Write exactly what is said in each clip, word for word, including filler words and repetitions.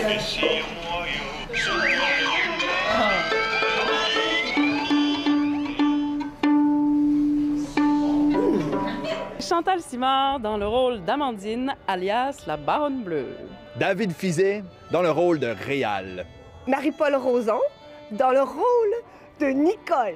Chantal Simard dans le rôle d'Amandine, alias la Baronne Bleue. David Fizet dans le rôle de Réal. Marie-Paul Roson dans le rôle de Nicole.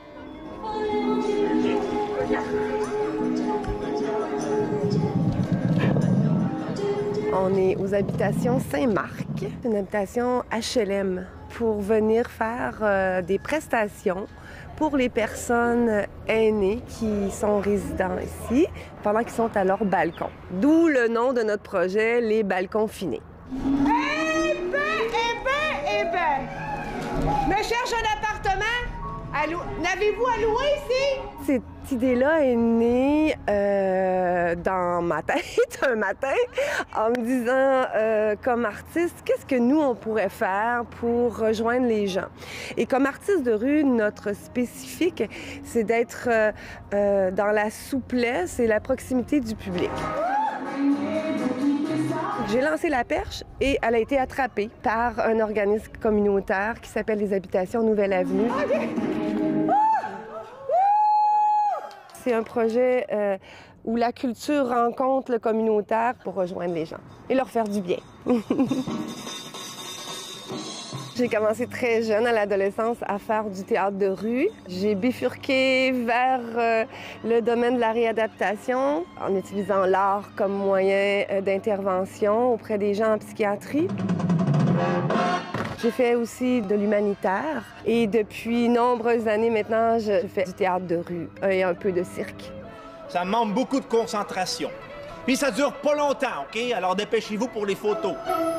On est aux habitations Saint-Marc, une habitation H L M, pour venir faire euh, des prestations pour les personnes aînées qui sont résidents ici pendant qu'ils sont à leur balcon. D'où le nom de notre projet, les balcons finés. Eh ben, eh ben, eh ben! Me cherche un appartement? Allô? N'avez-vous à louer ici? Cette idée-là est née euh, dans ma tête un matin en me disant, euh, comme artiste, qu'est-ce que nous, on pourrait faire pour rejoindre les gens? Et comme artiste de rue, notre spécifique, c'est d'être euh, euh, dans la souplesse et la proximité du public. J'ai lancé la perche et elle a été attrapée par un organisme communautaire qui s'appelle les Habitations Nouvelle Avenue. C'est un projet euh, où la culture rencontre le communautaire pour rejoindre les gens et leur faire du bien. J'ai commencé très jeune, à l'adolescence, à faire du théâtre de rue. J'ai bifurqué vers euh, le domaine de la réadaptation en utilisant l'art comme moyen euh, d'intervention auprès des gens en psychiatrie. J'ai fait aussi de l'humanitaire et depuis nombreuses années maintenant, je fais du théâtre de rue et un peu de cirque. Ça demande beaucoup de concentration. Puis ça dure pas longtemps, OK? Alors dépêchez-vous pour les photos.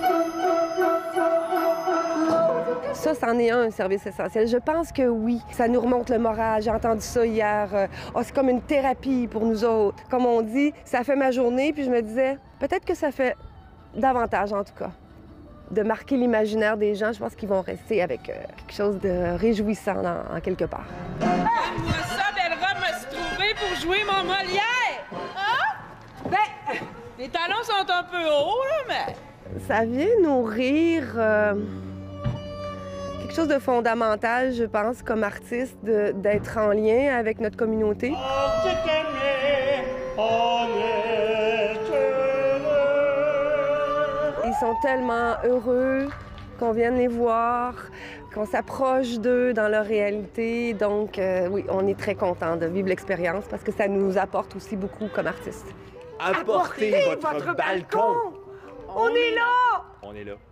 Ça, c'en est un, un service essentiel. Je pense que oui. Ça nous remonte le moral. J'ai entendu ça hier. Euh, oh, c'est comme une thérapie pour nous autres. Comme on dit, ça fait ma journée, puis je me disais, peut-être que ça fait davantage, en tout cas, de marquer l'imaginaire des gens. Je pense qu'ils vont rester avec euh, quelque chose de réjouissant en, en quelque part. Moi, ça, belle robe me suis trouvée pour jouer mon Molière. Hein? Ben, les talons sont un peu hauts, là, mais... Ça vient nourrir... Euh... quelque chose de fondamental, je pense, comme artiste, d'être en lien avec notre communauté. Ils sont tellement heureux qu'on vienne les voir, qu'on s'approche d'eux dans leur réalité. Donc, euh, oui, on est très contents de vivre l'expérience parce que ça nous apporte aussi beaucoup comme artistes. Apportez, Apportez votre, votre balcon! balcon. On, on est là! On est là.